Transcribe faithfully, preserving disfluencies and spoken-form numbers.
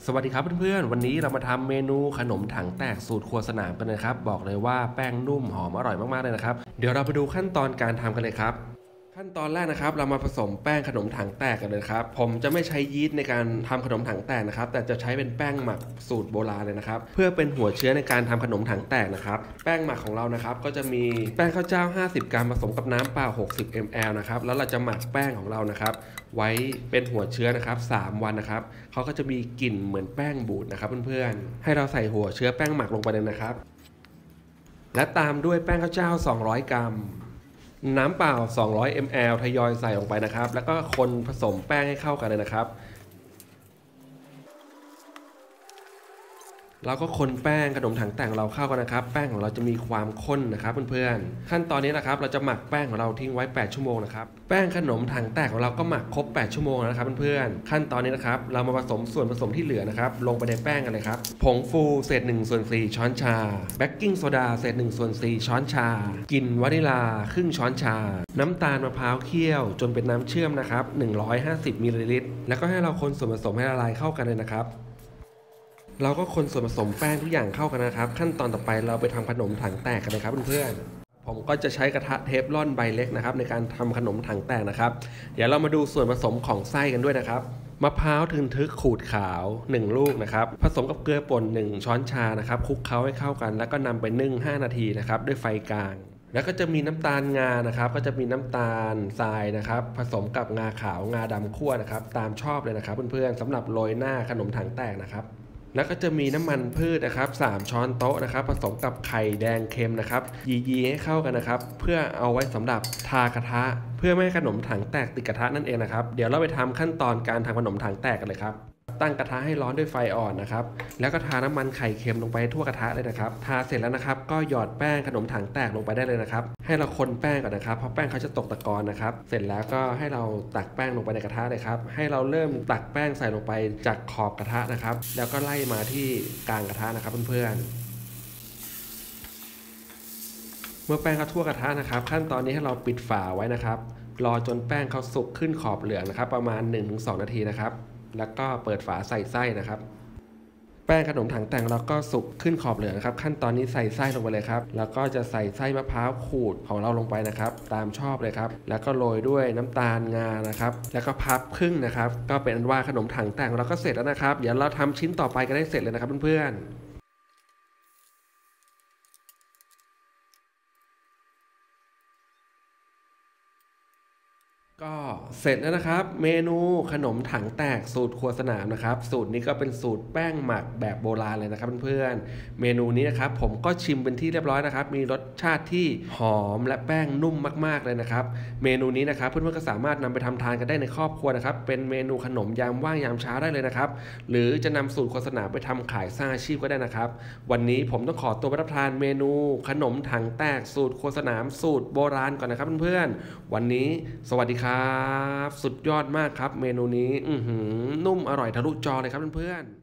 สวัสดีครับเพื่อนๆวันนี้เรามาทำเมนูขนมถังแตกสูตรครัวสนามกันนะครับบอกเลยว่าแป้งนุ่มหอมอร่อยมากๆเลยนะครับเดี๋ยวเราไปดูขั้นตอนการทำกันเลยครับขั้นตอนแรกนะครับเรามาผสมแป้งขนมถังแตกกันเลยครับผมจะไม่ใช้ยีสต์ในการทำขนมถังแตกนะครับแต่จะใช้เป็นแป้งหมักสูตรโบราณเลยนะครับเพื่อเป็นหัวเชื้อในการทำขนมถังแตกนะครับแป้งหมักของเรานะครับก็จะมีแป้งข้าวเจ้าห้าสิบกรัมผสมกับน้ำเปล่าหกสิบมิลลิลิตรนะครับแล้วเราจะหมักแป้งของเรานะครับไว้เป็นหัวเชื้อนะครับสามวันนะครับเขาก็จะมีกลิ่นเหมือนแป้งบูดนะครับเพื่อนๆให้เราใส่หัวเชื้อแป้งหมักลงไปเลยนะครับและตามด้วยแป้งข้าวเจ้าสองร้อยกรัมน้ำเปล่าสองร้อยมิลลิลิตรทยอยใส่ลงไปนะครับแล้วก็คนผสมแป้งให้เข้ากันเลยนะครับเราก็คนแป้งขนมถังแตกเราเข้ากันนะครับแป้งของเราจะมีความข้นนะครับเพื่อนๆขั้นตอนนี้นะครับเราจะหมักแป้งของเราทิ้งไว้แปดชั่วโมงนะครับแป้งขนมถังแตกของเราก็หมักครบแปดชั่วโมงนะครับเพื่อนๆขั้นตอนนี้นะครับเรามาผสมส่วนผสมที่เหลือนะครับลงไปในแป้งกันเลยครับผงฟูเศษหนึ่งส่วนสี่ช้อนชาเบกกิ้งโซดาเศษหนึ่งส่วนสี่ช้อนชากลิ่นวานิลาครึ่งช้อนชาน้ำตาลมะพร้าวเคี่ยวจนเป็นน้ำเชื่อมนะครับหนึ่งร้อยห้าสิบมิลลิลิตรแล้วก็ให้เราคนส่วนผสมให้ละลายเข้ากันเลยนะครับเราก็คนส่วนผสมแป้งทุกอย่างเข้ากันนะครับขั้นตอนต่อไปเราไปทำขนมถังแตกกันเลยครับเพื่อนๆผมก็จะใช้กระทะเทฟลอนใบเล็กนะครับในการทำขนมถังแตกนะครับเดี๋ยวเรามาดูส่วนผสมของไส้กันด้วยนะครับมะพร้าวทึนทึกขูดขาวหนึ่งลูกนะครับผสมกับเกลือป่นหนึ่งช้อนชานะครับคลุกเคล้าให้เข้ากันแล้วก็นำไปนึ่งห้านาทีนะครับด้วยไฟกลางแล้วก็จะมีน้ำตาลงานะครับก็จะมีน้ำตาลทรายนะครับผสมกับงาขาวงาดำคั่วนะครับตามชอบเลยนะครับเพื่อนๆสำหรับโรยหน้าขนมถังแตกนะครับแล้วก็จะมีน้ำมันพืชนะครับสามช้อนโต๊ะนะครับผสมกับไข่แดงเค็มนะครับยีๆให้เข้ากันนะครับเพื่อเอาไว้สำหรับทากระทะเพื่อไม่ให้ขนมถังแตกติดกระทะนั่นเองนะครับเดี๋ยวเราไปทำขั้นตอนการทำขนมถังแตกกันเลยครับตั้งกระทะให้ร้อนด้วยไฟอ่อนนะครับแล้วก็ทาน้ำมันไข่เค็มลงไปทั่วกระทะเลยนะครับทาเสร็จแล้วนะครับก็หยอดแป้งขนมถังแตกลงไปได้เลยนะครับให้เราคนแป้งก่อนนะครับเพราะแป้งเขาจะตกตะกอนนะครับเสร็จแล้วก็ให้เราตักแป้งลงไปในกระทะเลยครับให้เราเริ่มตักแป้งใส่ลงไปจากขอบกระทะนะครับแล้วก็ไล่มาที่กลางกระทะนะครับเพื่อนๆเมื่อแป้งเขาทั่วกระทะนะครับขั้นตอนนี้ให้เราปิดฝาไว้นะครับรอจนแป้งเขาสุกขึ้นขอบเหลืองนะครับประมาณ หนึ่งถึงสอง นาทีนะครับแล้วก็เปิดฝาใส่ไส้นะครับแป้งขนมถังแตกเราก็สุกขึ้นขอบเหลืองนะครับขั้นตอนนี้ใส่ไส้ลงไปเลยครับแล้วก็จะใส่ไส้มะพร้าวขูดของเราลงไปนะครับตามชอบเลยครับแล้วก็โรยด้วยน้ำตาลงานะครับแล้วก็พับครึ่งนะครับก็เป็นอันว่าขนมถังแตกเราก็เสร็จแล้วนะครับเดี๋ยวเราทำชิ้นต่อไปกันได้เสร็จเลยนะครับเพื่อนๆก็เสร็จแล้วนะครับเมนูขนมถังแตกสูตรครัวสนามนะครับสูตรนี้ก็เป็นสูตรแป้งหมักแบบโบราณเลยนะครับเพื่อนๆเมนูนี้นะครับผมก็ชิมเป็นที่เรียบร้อยนะครับมีรสชาติที่หอมและแป้งนุ่มมากๆเลยนะครับเมนูนี้นะครับเพื่อนๆก็สามารถนำไปทำทานกันได้ในครอบครัวนะครับเป็นเมนูขนมยามว่างยามเช้าได้เลยนะครับหรือจะนำสูตรครัวสนามไปทำขายสร้างอาชีพก็ได้นะครับวันนี้ผมต้องขอตัวไปรับประทานเมนูขนมถังแตกสูตรครัวสนามสูตรโบราณก่อนนะครับเพื่อนๆวันนี้สวัสดีครับสุดยอดมากครับเมนูนี้อื้อหือนุ่มอร่อยทะลุจอเลยครับเพื่อนๆ